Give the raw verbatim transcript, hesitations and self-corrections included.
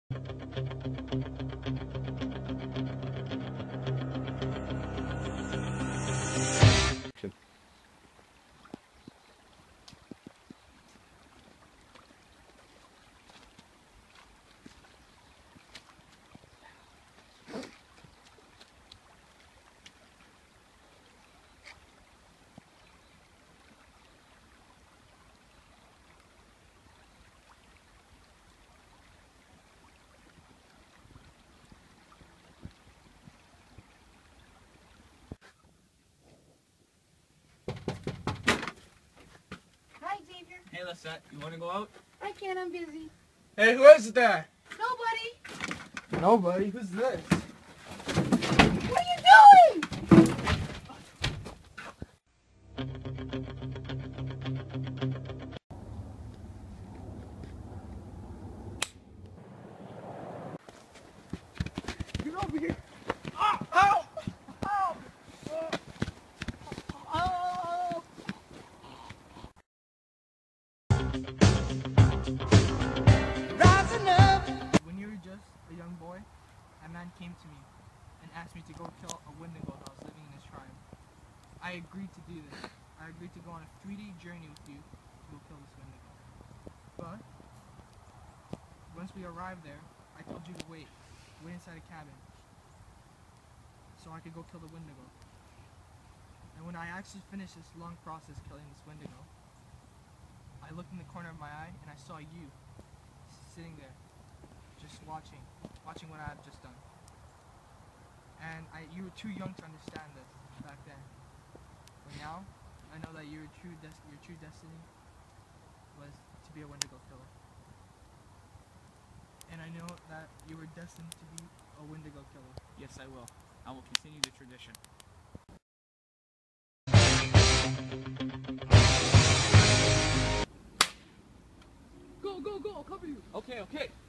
Hey, Lisette, you want to go out? I can't, I'm busy. Hey, who is that? Nobody! Nobody? Who's this? What are you doing? Get over here! Oh! Ow! Ow! Oh! Oh! Rising up! When you were just a young boy, a man came to me and asked me to go kill a Wendigo that was living in his tribe. I agreed to do this. I agreed to go on a three-day journey with you to go kill this Wendigo. But once we arrived there, I told you to wait. Wait inside a cabin so I could go kill the Wendigo. And when I actually finished this long process killing this Wendigo, I looked in the corner of my eye and I saw you sitting there, just watching, watching what I had just done. And I, you were too young to understand this back then. But now, I know that your true, des your true destiny was to be a Wendigo killer. And I know that you were destined to be a Wendigo killer. Yes, I will. I will continue the tradition. Go, go, go! I'll cover you! Okay, okay.